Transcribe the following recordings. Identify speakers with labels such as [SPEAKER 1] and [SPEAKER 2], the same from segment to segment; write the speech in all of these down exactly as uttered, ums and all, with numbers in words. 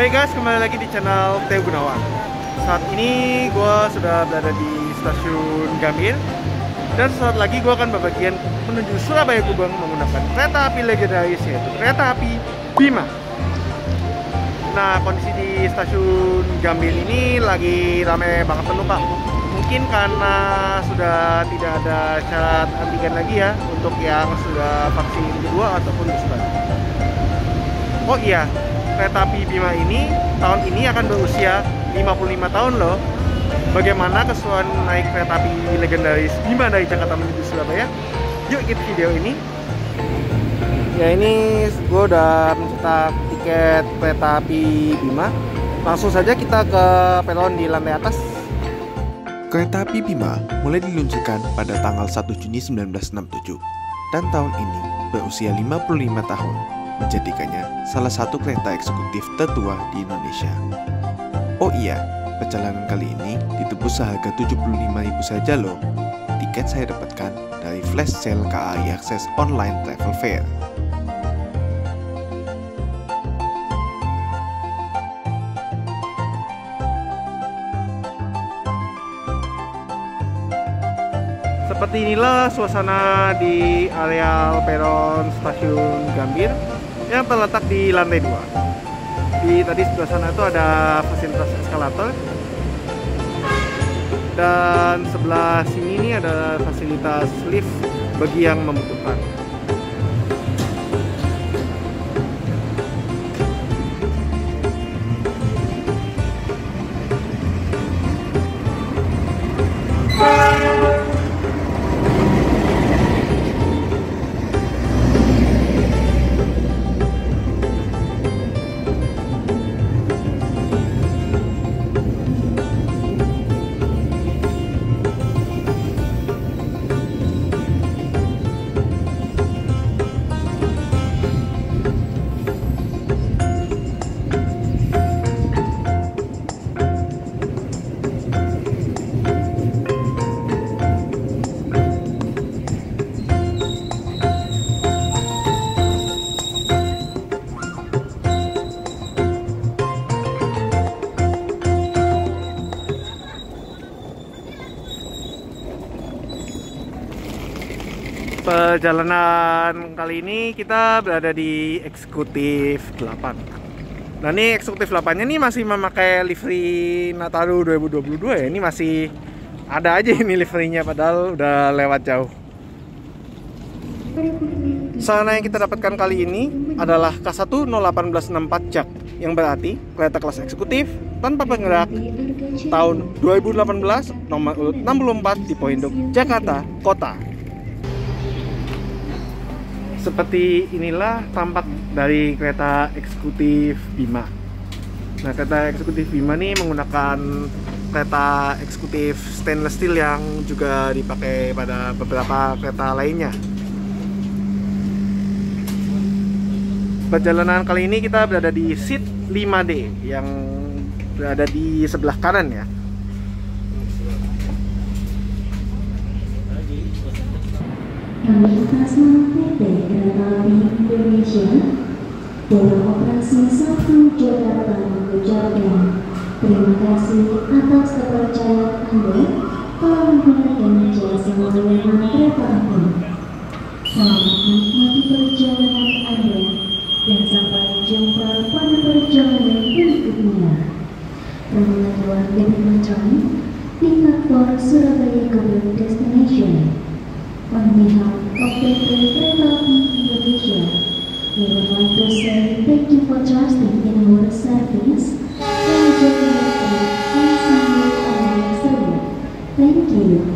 [SPEAKER 1] Hai guys, kembali lagi di channel Theo Gunawan. Saat ini gue sudah berada di stasiun Gambir, dan saat lagi gue akan berbagian menuju Surabaya Gubeng menggunakan kereta api legendaris, yaitu kereta api Bima. Nah, kondisi di stasiun Gambir ini lagi ramai banget penumpang. Mungkin karena sudah tidak ada syarat antigen lagi ya untuk yang sudah vaksin kedua ataupun booster. Oh iya, kereta api Bima ini tahun ini akan berusia lima puluh lima tahun loh. Bagaimana keseruan naik kereta api legendaris Bima dari Jakarta menuju Surabaya? Yuk ikuti video ini. Ya, ini gue udah mencetak tiket kereta api Bima. Langsung saja kita ke peron di lantai atas.
[SPEAKER 2] Kereta api Bima mulai diluncurkan pada tanggal satu Juni seribu sembilan ratus enam puluh tujuh dan tahun ini berusia lima puluh lima tahun, menjadikannya salah satu kereta eksekutif tertua di Indonesia. Oh iya, perjalanan kali ini ditebus seharga tujuh puluh lima ribu saja loh. Tiket saya dapatkan dari flash sale K A I Akses Online Travel Fair.
[SPEAKER 1] Seperti inilah suasana di areal peron stasiun Gambir yang terletak di lantai dua. Di tadi sebelah sana itu ada fasilitas eskalator, dan sebelah sini ini ada fasilitas lift bagi yang membutuhkan. Perjalanan kali ini kita berada di eksekutif delapan. Nah, ini eksekutif delapan-nya ini masih memakai livery Nataru dua ribu dua puluh dua ya. Ini masih ada aja ini liverynya, padahal udah lewat jauh. Sarana yang kita dapatkan kali ini adalah K satu nol satu delapan enam empat Jak, yang berarti kereta kelas eksekutif tanpa penggerak tahun dua ribu delapan belas nomor urut enam puluh empat di Poinduk, Jakarta Kota. Seperti inilah tampak dari kereta eksekutif Bima. Nah, kereta eksekutif Bima ini menggunakan kereta eksekutif stainless steel yang juga dipakai pada beberapa kereta lainnya. Perjalanan kali ini kita berada di seat lima D yang berada di sebelah kanan ya.
[SPEAKER 3] Kami stasiun P T Kereta Api Indonesia dalam operasi satu Jakarta mengucapkan terima kasih atas kepercayaan Anda telah menggunakan jasa layanan kereta api. Selamat menikmati perjalanan Anda dan sampai jumpa pada perjalanan berikutnya. Terminal dua Gambir Mancang, tingkat for Surabaya Gubeng Destination. On behalf of P T Kereta Api Indonesia, we would like to say thank you for trusting in our service and joining us on Sunday anniversary. Thank you.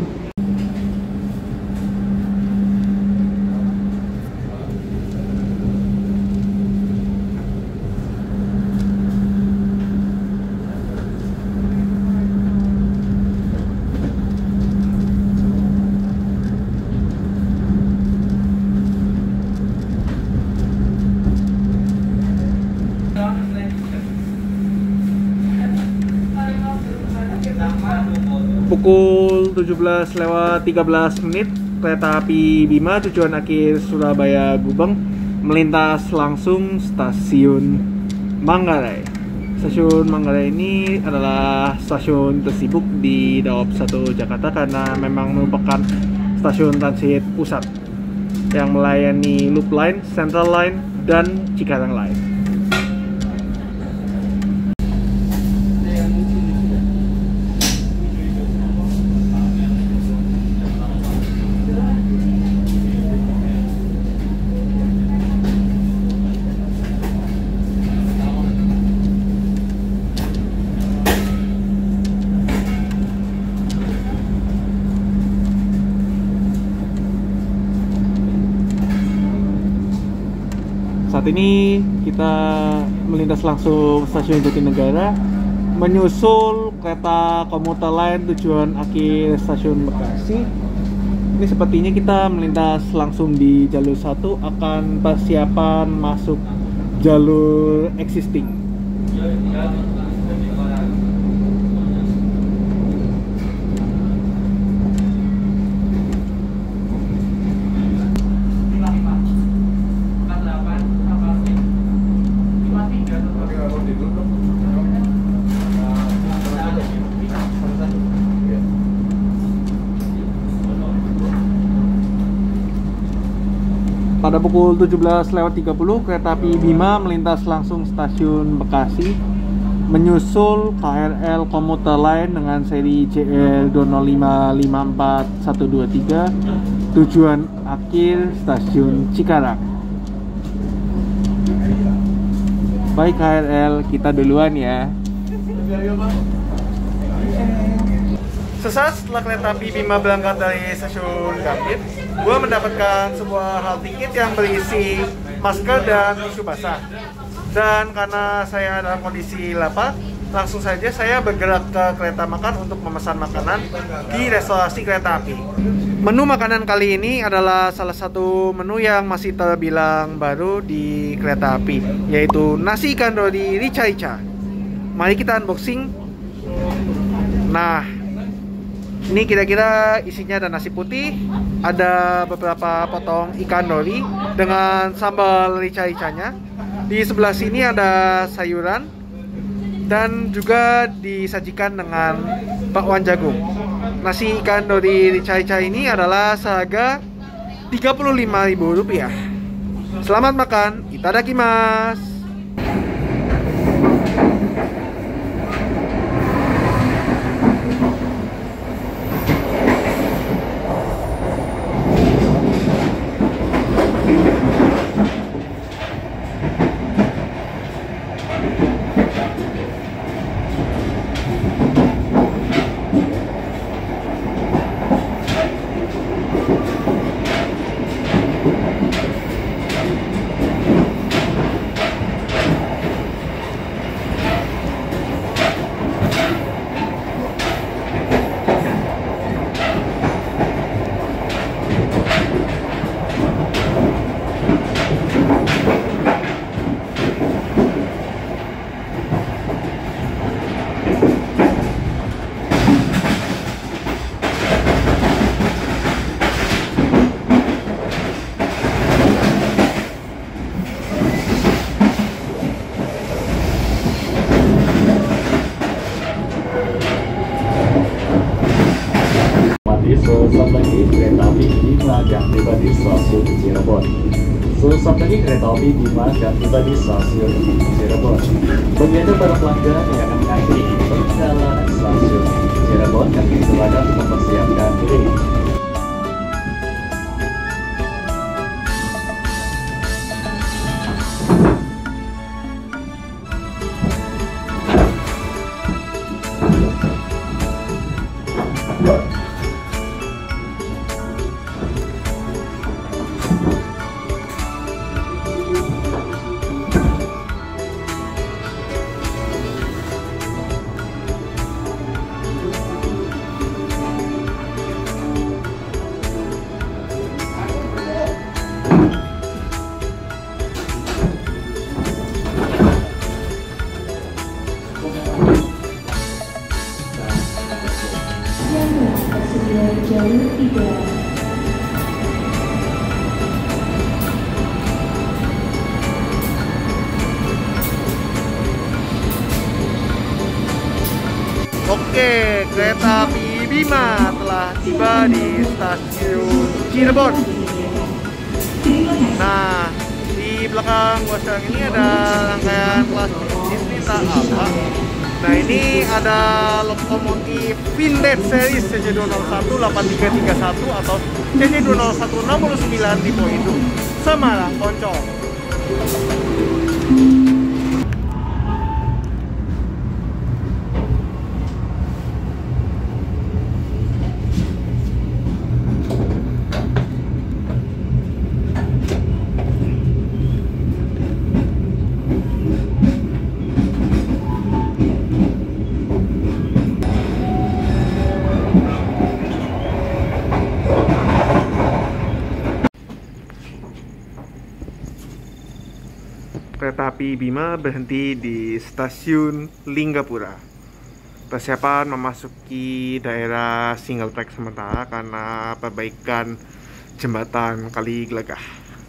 [SPEAKER 1] Pukul tujuh belas lewat tiga belas menit, kereta api Bima tujuan akhir Surabaya Gubeng melintas langsung stasiun Manggarai. Stasiun Manggarai ini adalah stasiun tersibuk di Daob satu Jakarta karena memang merupakan stasiun transit pusat yang melayani Loop Line, Central Line, dan Cikarang Line. Saat ini kita melintas langsung stasiun Jatinegara, menyusul kereta komuter lain tujuan akhir stasiun Bekasi. Ini sepertinya kita melintas langsung di jalur satu, akan persiapan masuk jalur existing. Pada pukul tujuh belas lewat tiga puluh, kereta api Bima melintas langsung stasiun Bekasi, menyusul K R L komuter lain dengan seri J R dua nol lima lima empat satu dua tiga, tujuan akhir stasiun Cikarang. Baik K R L, kita duluan ya. Sesaat setelah kereta api Bima berangkat dari stasiun Gambir, gue mendapatkan sebuah hal tiket yang berisi masker dan tisu basah. Dan karena saya dalam kondisi lapar, langsung saja saya bergerak ke kereta makan untuk memesan makanan di restorasi kereta api. Menu makanan kali ini adalah salah satu menu yang masih terbilang baru di kereta api, yaitu nasi ikan dori rica-rica. Mari kita unboxing. Nah, ini kira-kira isinya ada nasi putih, ada beberapa potong ikan dori dengan sambal rica-ricanya. Di sebelah sini ada sayuran dan juga disajikan dengan bakwan jagung. Nasi ikan dori rica-rica ini adalah seharga tiga puluh lima ribu rupiah. Selamat makan, itadakimasu.
[SPEAKER 4] Sesaat lagi kereta api Bima akan tiba di stasiun Cirebon. Sesaat lagi kereta api Bima akan tiba di stasiun Cirebon. Bagi Anda para pelanggan yang akan mengakhiri perjalanan stasiun Cirebon, kami silakan untuk mempersiapkan diri.
[SPEAKER 1] Oke, kereta api Bima telah tiba di stasiun Cirebon. Nah, di belakang gua sekarang ini ada rangkaian kelas bisnis nih, tak apa. Nah, ini ada lokomotif vintage series C C dua nol satu delapan tiga tiga satu atau C C dua nol satu enam sembilan tipe induk Semarang Poncol. Kereta api Bima berhenti di stasiun Linggapura. Persiapan memasuki daerah single track sementara karena perbaikan jembatan Kali Gelagah.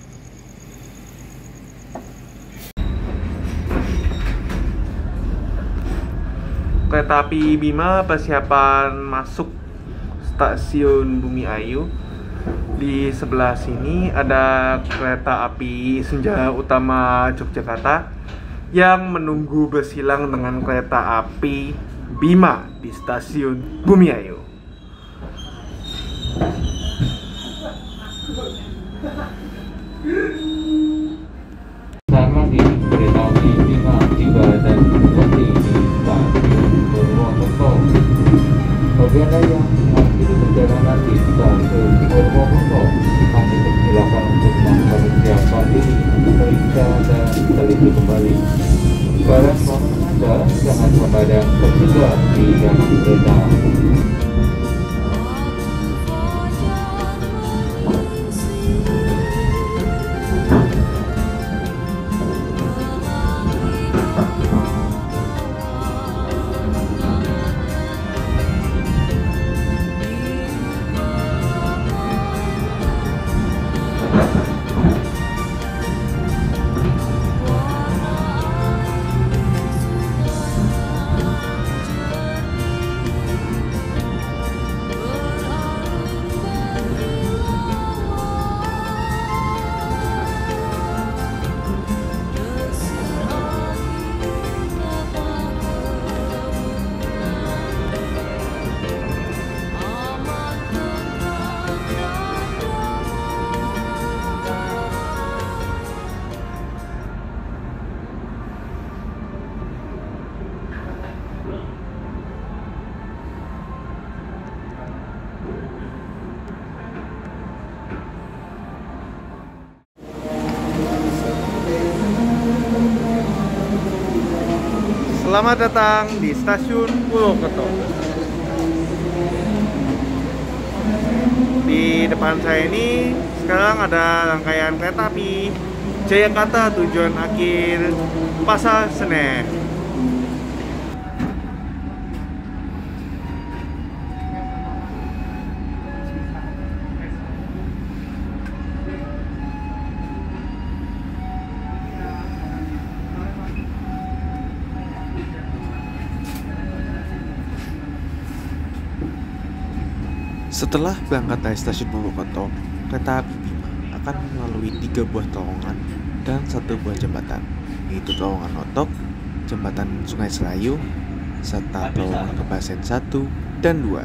[SPEAKER 1] Kereta api Bima persiapan masuk stasiun Bumi Ayu. Di sebelah sini ada kereta api Senja Utama Yogyakarta yang menunggu bersilang dengan kereta api Bima di stasiun Bumi Ayu.
[SPEAKER 4] Sama di kereta api Bima tiba dan berhenti di stasiun Purwokerto. Bagian lain mengakhiri perjalanan di stasiun Purwokerto. Kami persilakan untuk mempersiapkan diri, periksa dan teliti kembali. Barang bawaan Anda jangan membadan tersebar di dalam kereta.
[SPEAKER 1] Selamat datang di stasiun Purwokerto. Di depan saya ini sekarang ada rangkaian kereta api Jayakarta tujuan akhir Pasar Senen.
[SPEAKER 2] Setelah berangkat dari stasiun Purwokerto, kereta api Bima akan melalui tiga buah terowongan dan satu buah jembatan, yaitu terowongan Otok, jembatan Sungai Serayu, serta terowongan Kebasen satu dan dua.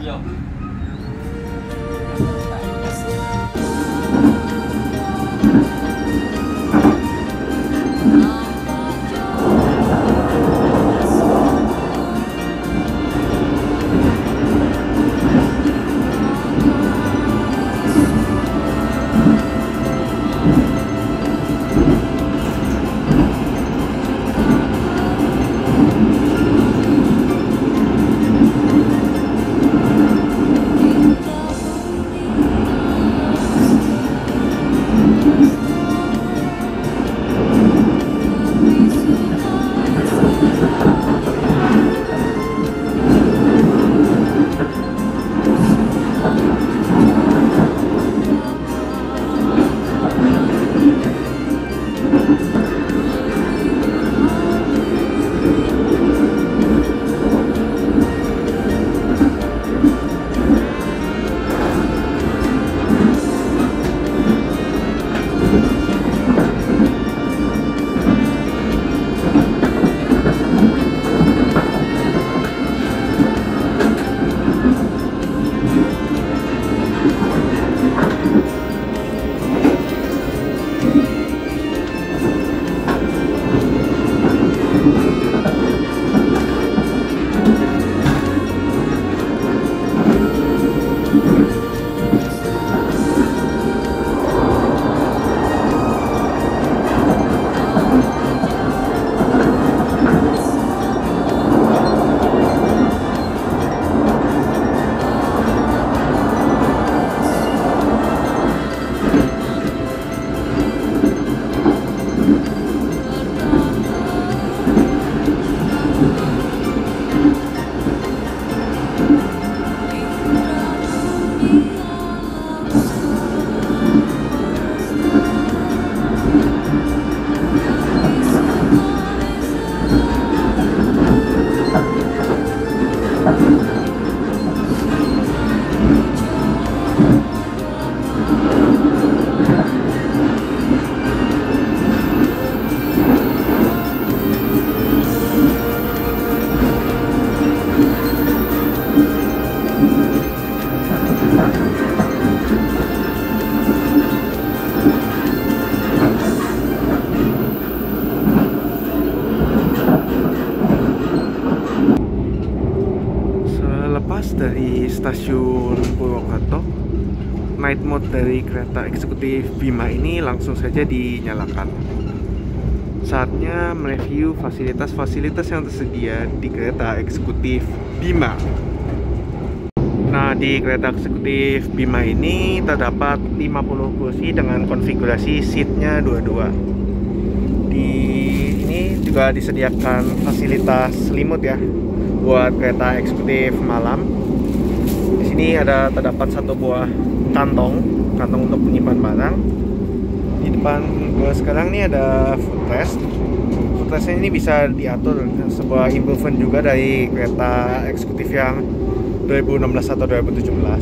[SPEAKER 1] stasiun Purwokerto, night mode dari kereta eksekutif Bima ini langsung saja dinyalakan. Saatnya mereview fasilitas-fasilitas yang tersedia di kereta eksekutif Bima. Nah, di kereta eksekutif Bima ini terdapat lima puluh kursi dengan konfigurasi seatnya dua-dua. Di ini juga disediakan fasilitas selimut ya buat kereta eksekutif malam. Di sini ada terdapat satu buah kantong, kantong untuk menyimpan barang. Di depan gue sekarang ini ada footrest. Footrestnya ini bisa diatur, sebuah improvement juga dari kereta eksekutif yang dua ribu enam belas atau dua ribu tujuh belas.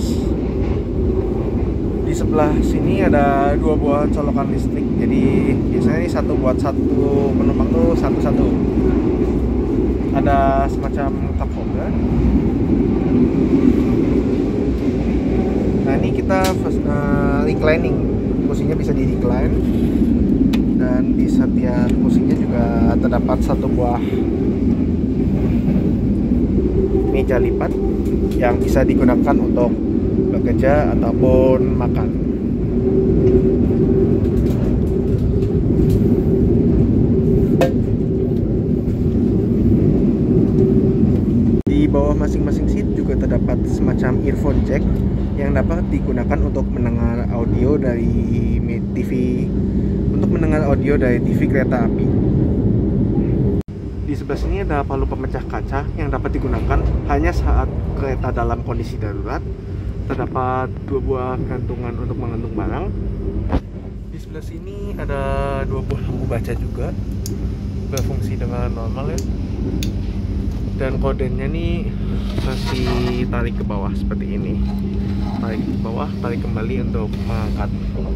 [SPEAKER 1] Di sebelah sini ada dua buah colokan listrik. Jadi biasanya ini satu buat satu penumpang tuh satu-satu. Ada semacam cup holder. Nah, ini kita first, uh, reclining. Kursinya bisa di recline. Dan di setiap kursinya juga terdapat satu buah meja lipat yang bisa digunakan untuk bekerja ataupun makan. Di bawah masing-masing seat juga terdapat semacam earphone jack yang dapat digunakan untuk mendengar audio dari T V untuk mendengar audio dari T V kereta api. Di sebelah sini ada palu pemecah kaca yang dapat digunakan hanya saat kereta dalam kondisi darurat. Terdapat dua buah gantungan untuk menggantung barang. Di sebelah sini ada dua buah lampu baca juga, berfungsi dengan normal ya. Dan kodenya nih masih tarik ke bawah seperti ini. Tarik ke bawah, tarik kembali untuk mengangkat.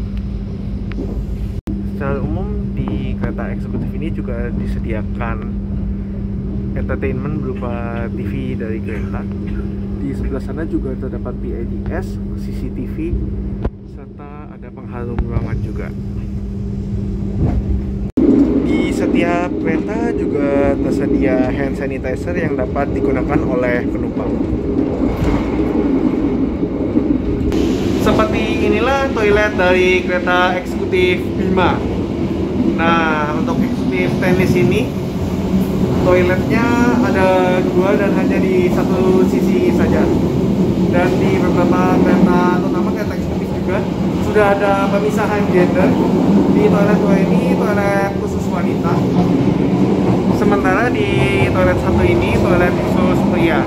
[SPEAKER 1] Secara umum di kereta eksekutif ini juga disediakan entertainment berupa T V dari kereta. Di sebelah sana juga terdapat P A D S, C C T V, serta ada pengharum ruangan juga. Di setiap kereta juga tersedia hand sanitizer yang dapat digunakan oleh penumpang. Seperti inilah toilet dari kereta eksekutif Bima. Nah, untuk eksekutif tenis ini toiletnya ada dua dan hanya di satu sisi saja. Dan di beberapa kereta, terutama kereta eksekutif juga, sudah ada pemisahan gender. Di toilet dua ini toilet khusus wanita. Sementara di toilet satu ini toilet khusus pria.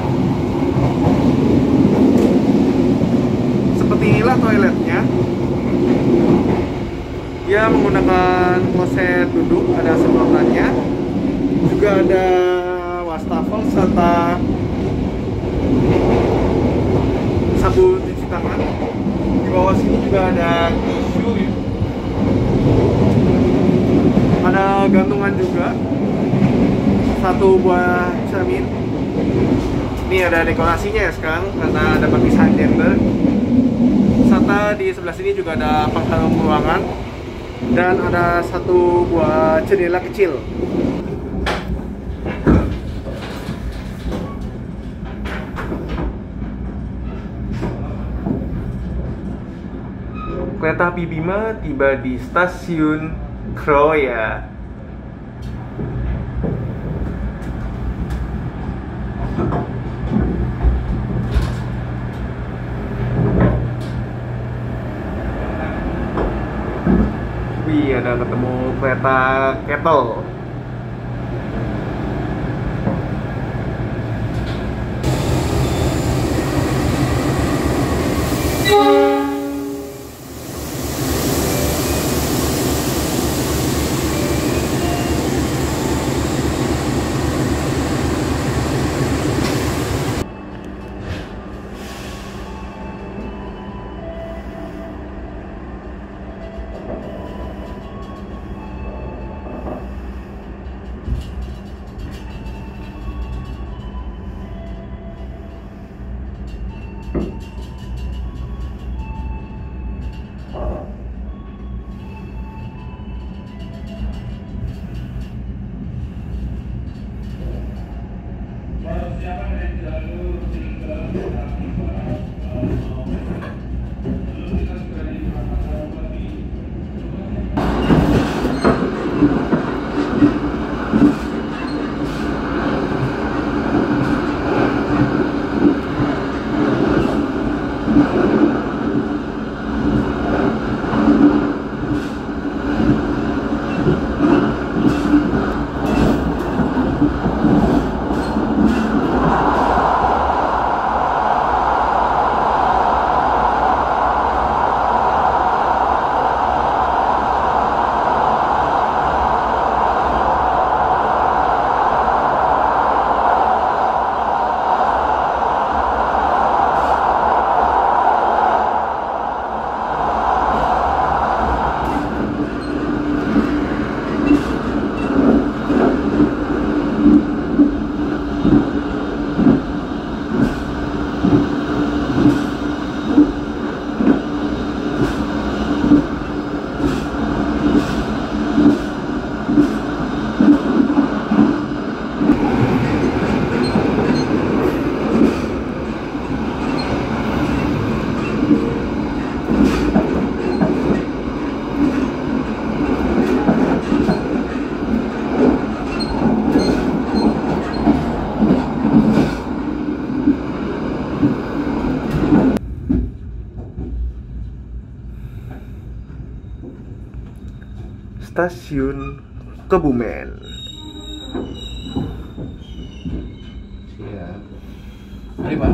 [SPEAKER 1] Seperti inilah toiletnya. Dia menggunakan kloset duduk, ada semprotannya. Juga ada wastafel serta sabun cuci tangan. Di bawah sini juga ada tisu, ada gantungan juga, satu buah cermin. Ini ada dekorasinya ya sekarang karena ada perpisahan gender. Serta di sebelah sini juga ada pengharum ruangan dan ada satu buah jendela kecil. Kereta api Bima tiba di stasiun Kroya. Wih, ada ketemu kereta Kettle. Stasiun Kebumen.
[SPEAKER 5] Siap. Mari Pak.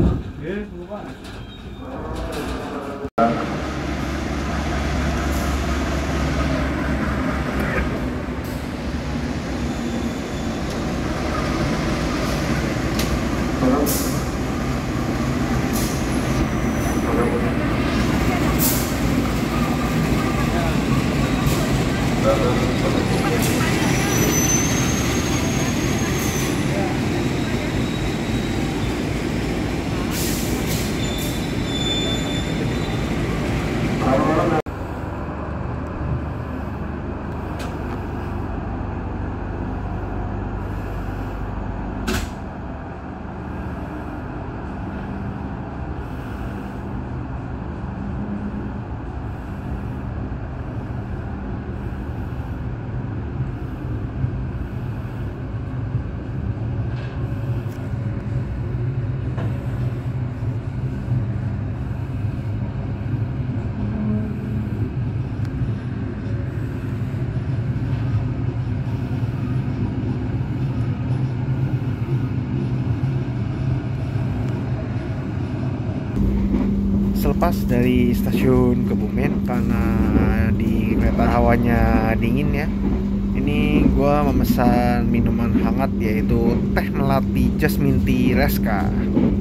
[SPEAKER 1] Selepas dari stasiun Kebumen, karena di kereta hawanya dingin ya, ini gua memesan minuman hangat yaitu teh melati Jasmine Tea Reska.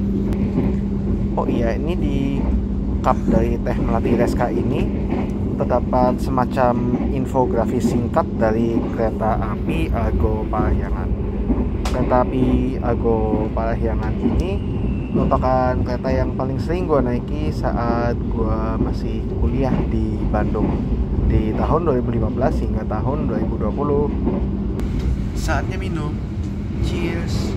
[SPEAKER 1] Oh iya, ini di cup dari teh melati Reska ini terdapat semacam infografis singkat dari kereta api Argo Parahyangan. Kereta api Argo Parahyangan ini merupakan kereta yang paling sering gue naiki saat gue masih kuliah di Bandung di tahun dua ribu lima belas hingga tahun dua ribu dua puluh.
[SPEAKER 2] Saatnya minum. Cheers.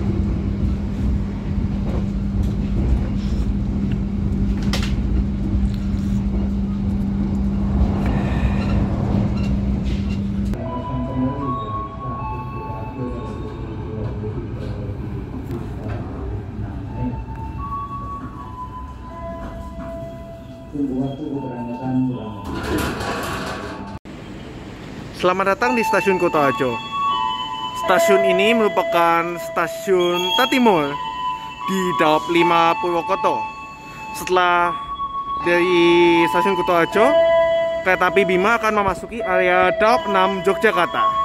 [SPEAKER 1] Selamat datang di stasiun Kutoarjo. Stasiun ini merupakan stasiun tertimur di Daop lima Purwokerto. Setelah dari stasiun Kutoarjo, kereta api Bima akan memasuki area Daop enam Yogyakarta.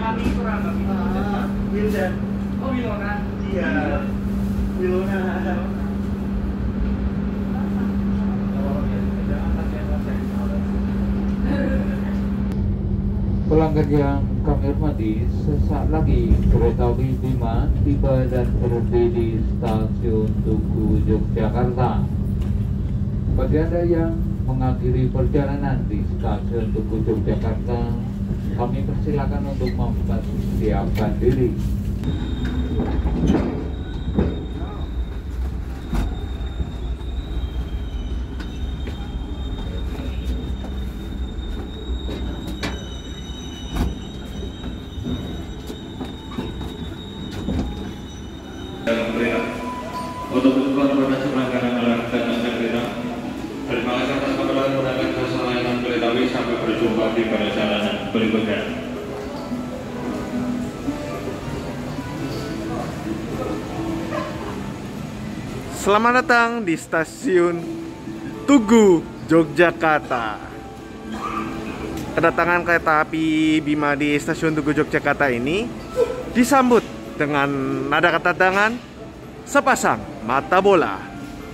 [SPEAKER 1] kami kurang kami. Wildan. Oh Wilona. Iya. Wilona.
[SPEAKER 6] Pelanggan yang kami hormati, sesaat lagi kereta api Bima tiba dan berhenti di stasiun Tugu Yogyakarta. Bagi Anda yang mengakhiri perjalanan di stasiun Tugu Yogyakarta, kami persilakan untuk mempersiapkan diri.
[SPEAKER 7] Untuk kebutuhan produksi pelanggaran alarm dan naskah kereta. Terima kasih atas keperluan menggunakan jasa layanan kereta api. Sampai berjumpa di perjalanan berikutnya.
[SPEAKER 1] Selamat datang di stasiun Tugu Yogyakarta. Kedatangan kereta api Bima di stasiun Tugu Yogyakarta ini disambut dengan nada kedatangan sepasang mata bola.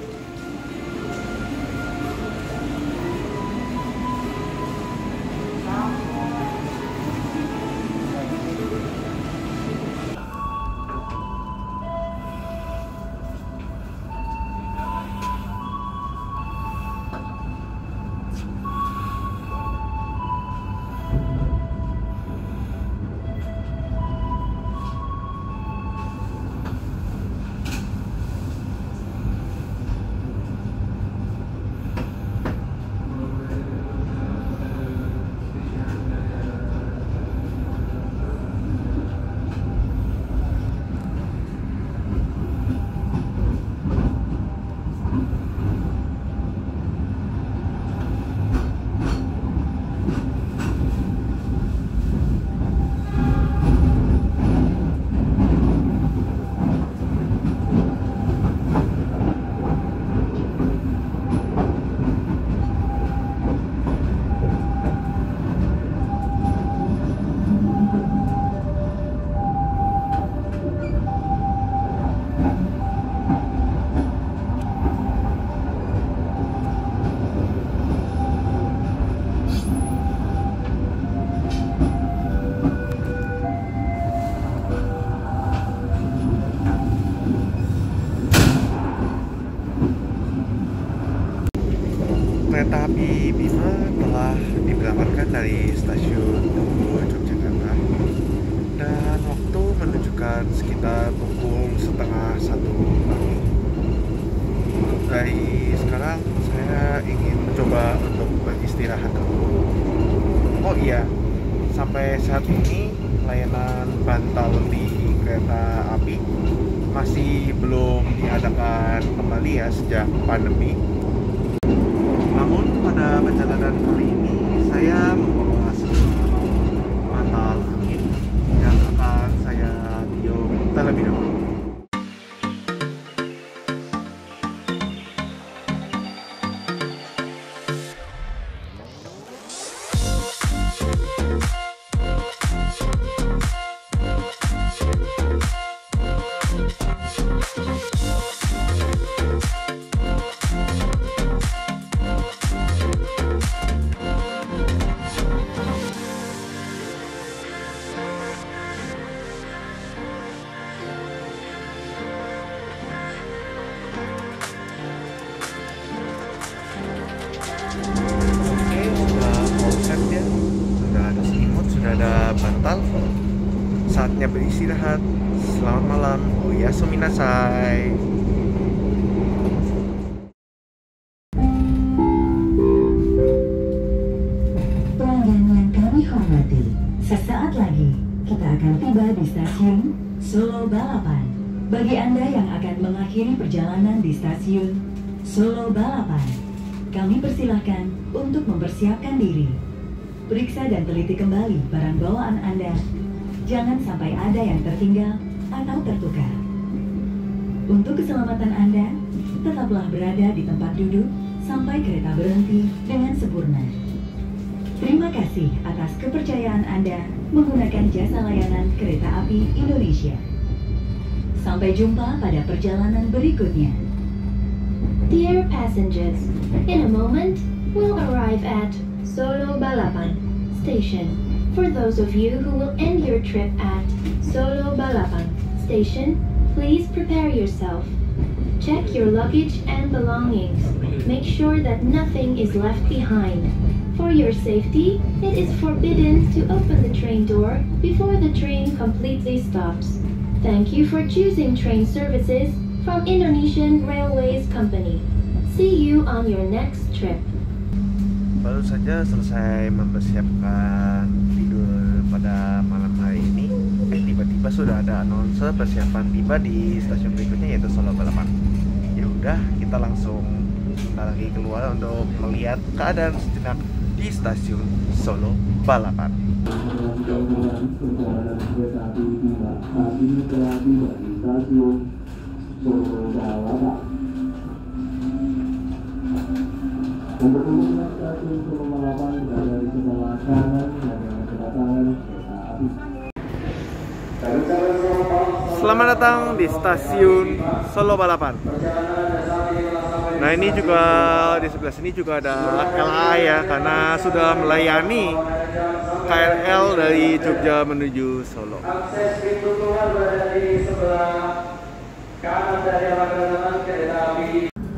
[SPEAKER 1] Kereta api Bima telah diberangkatkan dari stasiun Tugu Yogyakarta dan waktu menunjukkan sekitar pukul setengah satu pagi. Dari sekarang saya ingin mencoba untuk beristirahat dulu. Oh iya, sampai saat ini layanan bantal di kereta api masih belum diadakan kembali ya sejak pandemi. Namun pada perjalanan kali ini saya membawa sebuah bantal angin yang akan saya tiup terlebih dahulu. Ada bantal, saatnya beristirahat. Selamat malam, Oyasumi nasai.
[SPEAKER 3] Pelanggan yang kami hormati, sesaat lagi kita akan tiba di stasiun Solo Balapan. Bagi Anda yang akan mengakhiri perjalanan di stasiun Solo Balapan, kami persilahkan untuk mempersiapkan diri. Periksa dan teliti kembali barang bawaan Anda. Jangan sampai ada yang tertinggal atau tertukar. Untuk keselamatan Anda, tetaplah berada di tempat duduk sampai kereta berhenti dengan sempurna.
[SPEAKER 8] Terima kasih atas kepercayaan Anda menggunakan jasa layanan Kereta Api Indonesia. Sampai jumpa pada perjalanan berikutnya.
[SPEAKER 3] Dear passengers, in a moment we'll arrive at Solo Balapan Station. For those of you who will end your trip at Solo Balapan Station, please prepare yourself. Check your luggage and belongings. Make sure that nothing is left behind. For your safety, it is forbidden to open the train door before the train completely stops. Thank you for choosing train services from Indonesian Railways Company. See you on your next trip.
[SPEAKER 1] Baru saja selesai mempersiapkan tidur pada malam hari ini, eh tiba-tiba sudah ada announcer persiapan tiba di stasiun berikutnya yaitu Solo Balapan. Ya udah, kita langsung sebentar lagi keluar untuk melihat keadaan sejenak di stasiun Solo Balapan.
[SPEAKER 4] Untuk umumnya stasiun Solo Balapan berada di sebelah kanan dan yang kedatangan kereta api.
[SPEAKER 1] Selamat datang di stasiun Solo Balapan. Nah, ini juga di sebelah sini juga ada L A ya, karena sudah melayani K R L dari Jogja menuju Solo.
[SPEAKER 4] Akses pintu keluar berada di sebelah kanan dari arah kedatangan kereta api.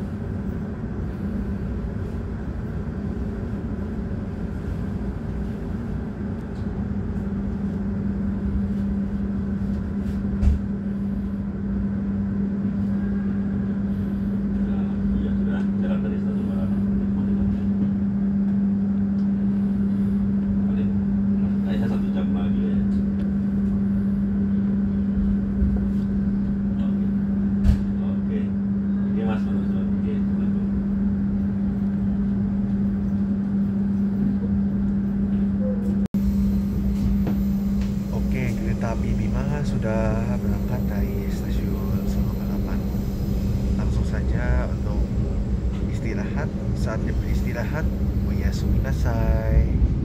[SPEAKER 1] Kereta api Bima sudah berangkat dari stasiun Solo Balapan. Langsung saja untuk istirahat. Saatnya beristirahat. Oyasumi nasai.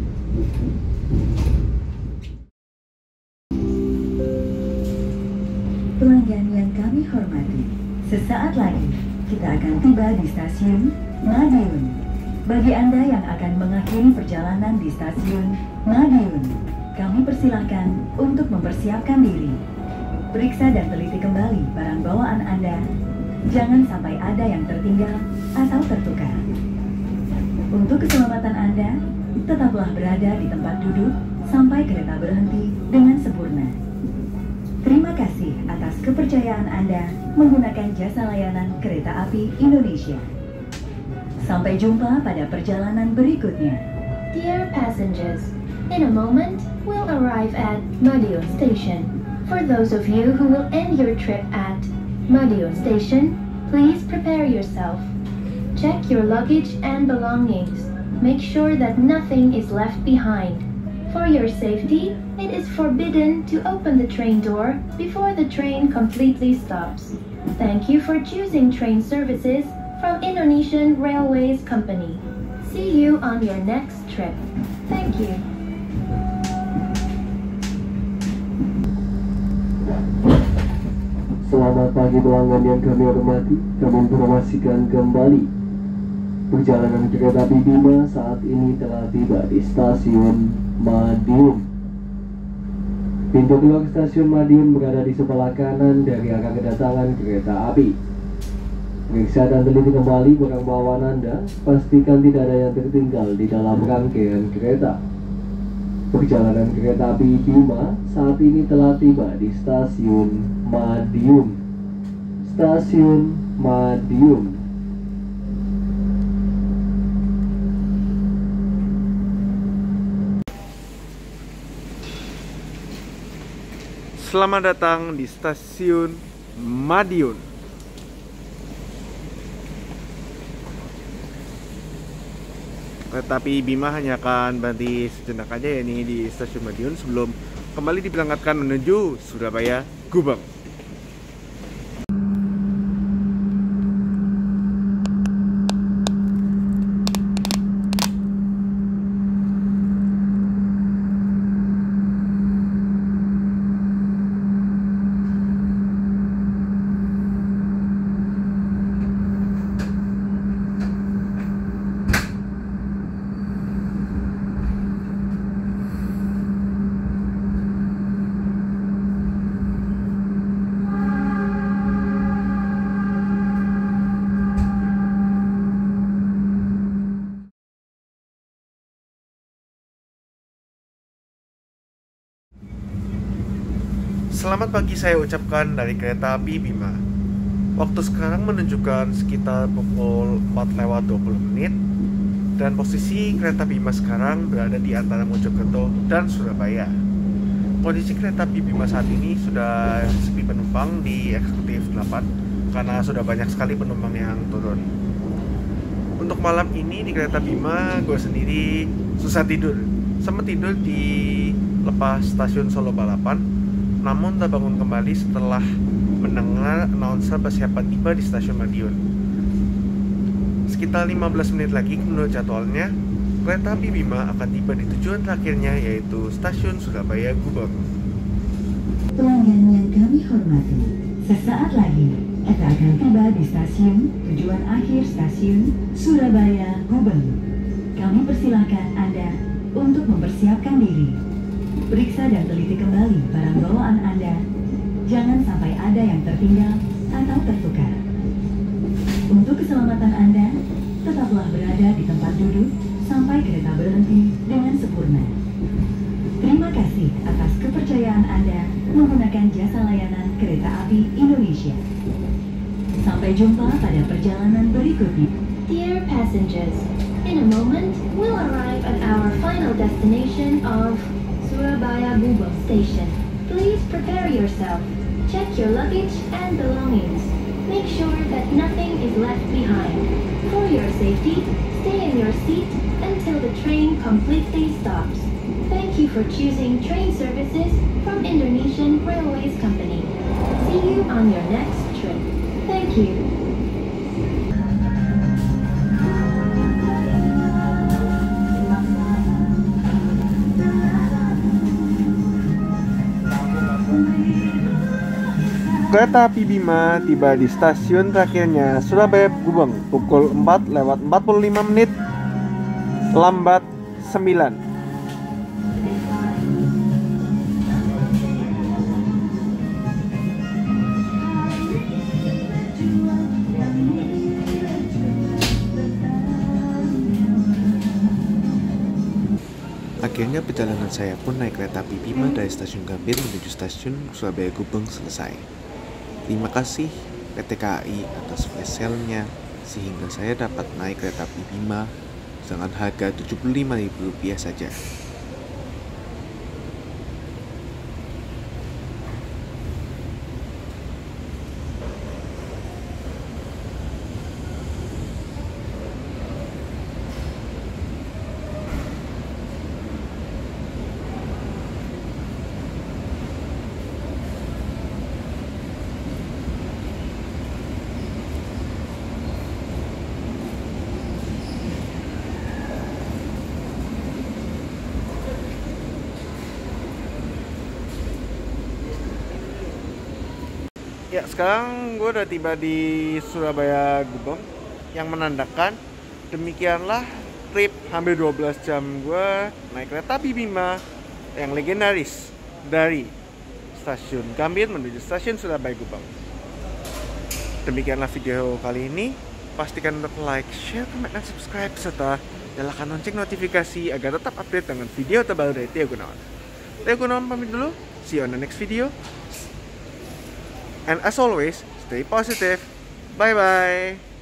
[SPEAKER 8] Pelanggan yang kami hormati, sesaat lagi kita akan tiba di stasiun Madiun. Bagi Anda yang akan mengakhiri perjalanan di stasiun Madiun, kami persilahkan untuk mempersiapkan diri. Periksa dan teliti kembali barang bawaan Anda. Jangan sampai ada yang tertinggal atau tertukar. Untuk keselamatan Anda, tetaplah berada di tempat duduk sampai kereta berhenti dengan sempurna. Terima kasih atas kepercayaan Anda menggunakan jasa layanan Kereta Api Indonesia. Sampai jumpa pada perjalanan berikutnya.
[SPEAKER 3] Dear passengers, in a moment, we'll arrive at Madiun Station. For those of you who will end your trip at Madiun Station, please prepare yourself. Check your luggage and belongings. Make sure that nothing is left behind. For your safety, it is forbidden to open the train door before the train completely stops. Thank you for choosing train services from Indonesian Railways Company. See you on your next trip. Thank you.
[SPEAKER 4] Selamat pagi pelanggan yang kami hormati. Kami informasikan kembali perjalanan kereta api Bima saat ini telah tiba di stasiun Madiun. Pintu keluar stasiun Madiun berada di sebelah kanan dari arah kedatangan kereta api. Periksa dan teliti kembali barang bawaan Anda. Pastikan tidak ada yang tertinggal di dalam rangkaian kereta. Perjalanan kereta api Bima saat ini telah tiba di stasiun Madiun. Stasiun Madiun.
[SPEAKER 1] Selamat datang di stasiun Madiun. Kereta api Bima hanya akan berhenti sejenak aja ya ini di stasiun Madiun sebelum kembali diberangkatkan menuju Surabaya Gubeng. Selamat pagi saya ucapkan dari kereta api Bima. Waktu sekarang menunjukkan sekitar pukul empat lewat dua puluh menit. Dan posisi kereta Bima sekarang berada di antara Mojokerto dan Surabaya. Kondisi kereta api Bima saat ini sudah sepi penumpang di eksekutif delapan karena sudah banyak sekali penumpang yang turun. Untuk malam ini di kereta Bima, gue sendiri susah tidur. Sempat tidur di lepas stasiun Solo Balapan, namun terbangun kembali setelah mendengar announcer persiapan tiba di stasiun Madiun. Sekitar lima belas menit lagi menurut jadwalnya, kereta api Bima akan tiba di tujuan terakhirnya, yaitu stasiun Surabaya Gubeng.
[SPEAKER 8] Pelanggan yang kami hormati, sesaat lagi kita akan tiba di stasiun tujuan akhir stasiun Surabaya Gubeng. Kami persilahkan Anda untuk mempersiapkan diri. Periksa dan teliti kembali barang bawaan Anda. Jangan sampai ada yang tertinggal atau tertukar. Untuk keselamatan Anda, tetaplah berada di tempat duduk sampai kereta berhenti dengan sempurna. Terima kasih atas kepercayaan Anda menggunakan jasa layanan kereta api Indonesia. Sampai jumpa pada perjalanan berikutnya.
[SPEAKER 3] Dear passengers, in a moment we'll arrive at our final destination of Surabaya Gubeng Station. Please prepare yourself. Check your luggage and belongings. Make sure that nothing is left behind. For your safety, stay in your seat until the train completely stops. Thank you for choosing train services from Indonesian Railways Company. See you on your next trip. Thank you.
[SPEAKER 1] Kereta api Bima tiba di stasiun terakhirnya Surabaya Gubeng pukul empat lewat empat puluh lima menit, lambat sembilan.
[SPEAKER 2] Akhirnya perjalanan saya pun naik kereta api Bima dari stasiun Gambir menuju stasiun Surabaya Gubeng selesai. Terima kasih P T K A I atas flash sale-nya sehingga saya dapat naik kereta api Bima dengan harga tujuh puluh lima ribu rupiah saja.
[SPEAKER 1] Ya, sekarang gue udah tiba di Surabaya Gubeng, yang menandakan demikianlah trip hampir dua belas jam gue naik kereta api Bima yang legendaris dari stasiun Gambir menuju stasiun Surabaya Gubeng. Demikianlah video kali ini. Pastikan untuk like, share, comment, dan subscribe serta nyalakan lonceng notifikasi agar tetap update dengan video terbaru dari Theo Gunawan. Theo Gunawan pamit dulu. See you on the next video. And as always, stay positive. Bye bye.